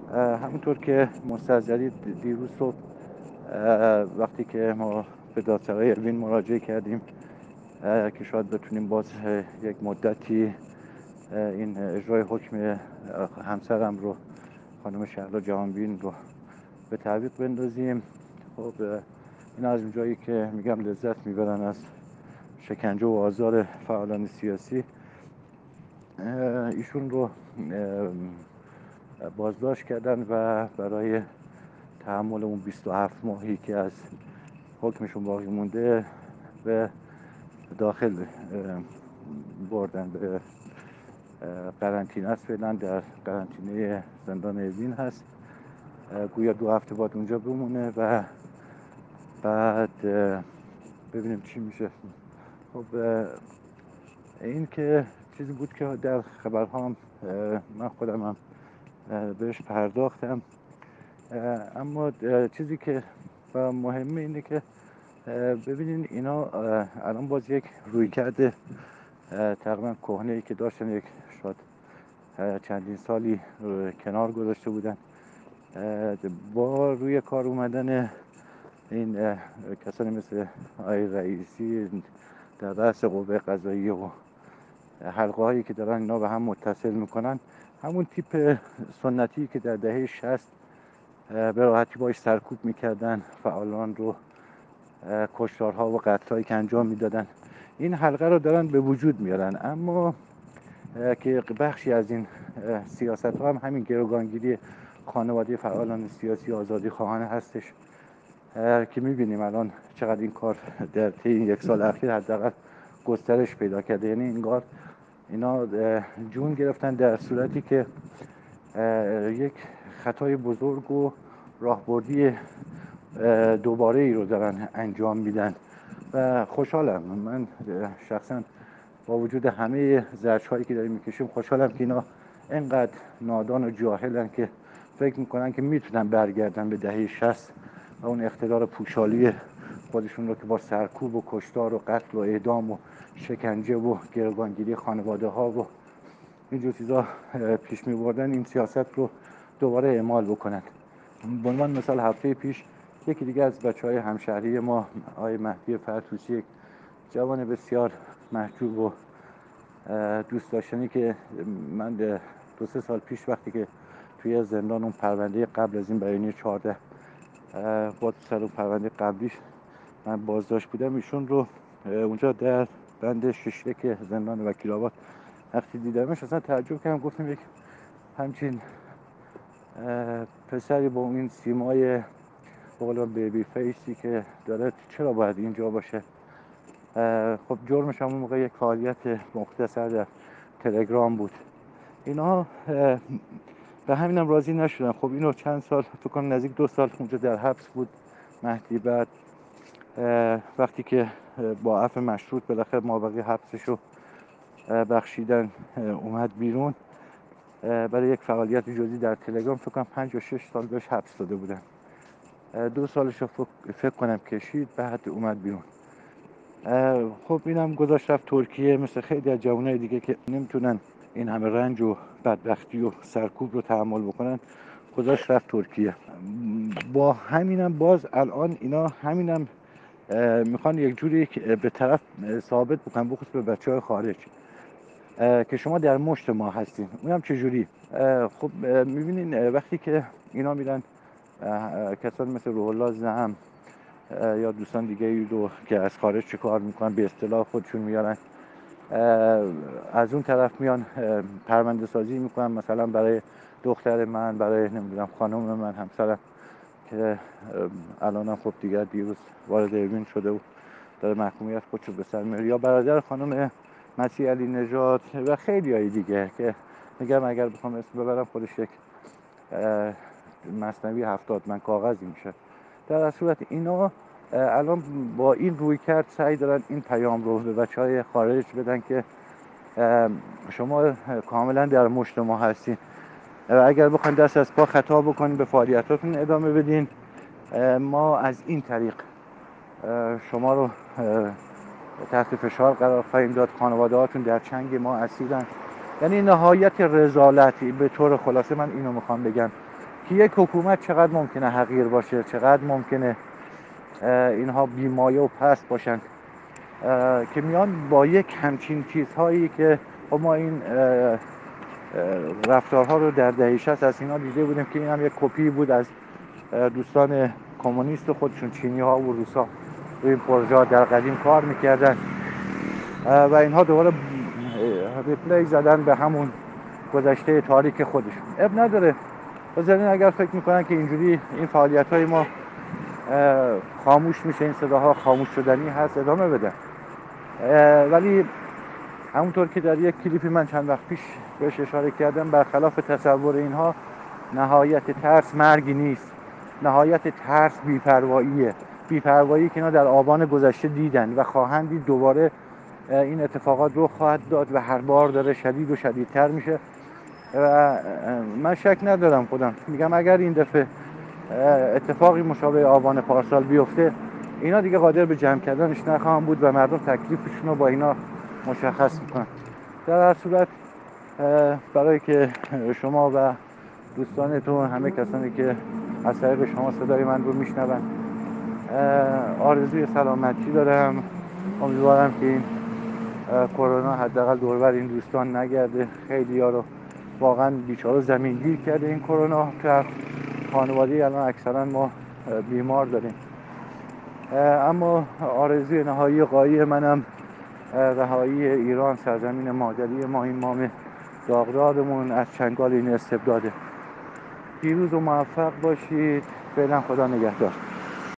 همونطور که مستحضرید دیروز صبح وقتی که ما به دادسرای اوین مراجعه کردیم که شاید بتونیم باز یک مدتی این اجرای حکم همسرم رو، خانم شهلا جهانبین رو به تعویق بندازیم. خب این از اونجایی که میگم لذت میبرن از شکنجه و آزار فعالان سیاسی، ایشون رو بازداشت کردن و برای تحمل اون 27 ماهی که از حکمشون باقی مونده به داخل بردن. به قرنطینه است، فعلا در قرنطینه زندان اوین هست. گویا 2 هفته بعد اونجا بمونه و بعد ببینیم چی میشه. خب این که چیزی بود که در خبرها هم من خودم هم بهش پرداختم، اما چیزی که مهمه اینه که ببینین اینا الان باز یک رویکرد تقریبا کهنه‌ای که داشتن، یک شاید چندین سالی کنار گذاشته بودن، با روی کار اومدن این کسانی مثل آقای رئیسی در رأس قوه قضاییه و حلقه هایی که دارن اینا به هم متصل میکنن، همون تیپ سنتی که در دهه 60 به راحتی باش سرکوب میکردن فعالان رو، کشتارها و قتل‌هایی که انجام میدادن، این حلقه رو دارن به وجود میارن. اما که بخشی از این سیاست ها هم همین گروگانگیری خانواده فعالان سیاسی آزادی خواهانه هستش که میبینیم الان چقدر این کار در طی این 1 سال اخیر حداقل گسترش پیدا کرده. یعنی انگار اینا جون گرفتن، در صورتی که یک خطای بزرگ و راهبردی دوباره ای رو دارن انجام میدن و خوشحالم. من شخصا با وجود همه زجرهایی که داریم میکشیم خوشحالم که اینا اینقدر نادان و جاهلن که فکر میکنن که میتونن برگردن به دهه 60 و اون اقتدار پوشالی خودشون رو که با سرکوب و کشتار و قتل و اعدام و شکنجه و گروگانگیری خانواده ها و اینجور چیزا پیش میبردن، این سیاست رو دوباره اعمال بکنن. به عنوان مثال هفته پیش یکی دیگه از بچهای همشهری ما، آقای مهدی فرتوسی، یک جوان بسیار محجوب و دوست داشتنی که من 2-3 سال پیش وقتی که توی زندان اون پرونده قبل از این بیانیه 14 با سر اون پرونده قبلیش من بازداشت بودم، ایشون رو اونجا در بند 6 که زندان وکیل‌آباد وقتی دیدمش اصلا تعجب کردم، گفتم یک همچین پسری با این سیمای بقول بیبی فیسی که داره چرا باید اینجا باشه؟ خب جرمش هم اون موقع یک فعالیت مختصر در تلگرام بود. اینا به همینم راضی نشدن. خب اینو چند سال، فکر کنم نزدیک 2 سال اونجا در حبس بود مهدی. بعد وقتی که با عفو مشروط بالاخره مابقی حبسشو بخشیدن اومد بیرون، برای یک فعالیت جزئی در تلگرام فکر کنم 5 یا 6 سال بهش حبس داده بودن. 2 سالش رو فکر کنم کشید، بعد اومد بیرون. خب اینم گذاشت رفت ترکیه، مثل خیلی از جوانای دیگه که نمیتونن این همه رنج و بدبختی و سرکوب رو تحمل بکنن، گذاشت رفت ترکیه. با همینم باز الان اینا همینم میخوان یک جوری به طرف ثابت بکنن، بخصوص به بچهای خارج، که شما در مشت ما هستین. اونم چجوری؟ خب میبینین وقتی که اینا میرن کسان مثل روح الله زعم یا دوستان دیگه ای رو که از خارج چه کار میکنن به اصطلاح خودشون میارن، از اون طرف میان پرونده سازی میکنن، مثلا برای دختر من، برای نمیدونم خانم من، همسرم که الانم خب دیگر دیروز وارد اوین شده و داره محکومیت خودشو به سر میاره، یا برادر خانم مسیح علی نژاد و خیلی های دیگه که میگم اگر بخوام اسم ببرم خودش یک مثنوی 70 من کاغذی میشه. در صورت اینا الان با این روی کرد سعی دارن این پیام رو به بچهای خارج بدن که شما کاملا در مشت ما هستین و اگر بخواید دست از پا خطا بکنین به فعالیتاتون ادامه بدین، ما از این طریق شما رو تحت فشار قرار خواهیم داد، خانواده هاتون در چنگ ما اسیرن. یعنی نهایت رذالتی به طور خلاصه من اینو میخوام بگم که یک حکومت چقدر ممکنه حقیر باشه، چقدر ممکنه اینها بیمایه و پست باشن که میان با یک همچین چیزهایی که ما این رفتارها رو در دهه 60 از اینا دیده بودیم که این هم یک کپی بود از دوستان کمونیست خودشون، چینی ها و روسا روی این پروژه در قدیم کار میکردن و اینها دوباره ریپلی زدن به همون گذشته تاریک خودشون. اب نداره، بذارین اگر فکر میکنن که اینجوری این فعالیت های ما خاموش میشه، این صداها خاموش شدنی هست، ادامه بدن. ولی همونطور که در یک کلیپی من چند وقت پیش بهش اشاره کردم، برخلاف تصور اینها نهایت ترس مرگی نیست، نهایت ترس بی‌پرواییه. بی‌پروایی که اینا در آبان گذشته دیدن و خواهند دید، دوباره این اتفاقات رخ خواهد داد و هر بار داره شدید و شدیدتر میشه و من شک ندارم، خودم میگم اگر این دفعه اتفاقی مشابه آبان پارسال بیفته، اینا دیگه قادر به جمع کردنش نخواهم بود و مردم تکلیفشون رو با اینا مشخص میکنن. در هر صورت برای که شما و دوستانتون، همه کسانی که از طریق شما صدای من رو میشنون، آرزوی سلامتی دارم. امیدوارم که این کرونا حداقل دور بر این دوستان نگرده. خیلی ها رو واقعا بیچاره زمینگیر کرده این کرونا که خانواده الان اکثرا ما بیمار داریم. اما آرزوی نهایی قایی منم رهایی ایران، سرزمین مادری ما، این مام داغدارمون، از چنگال این استبداده. پیروز و موفق باشید. فعلا خدا نگهدار.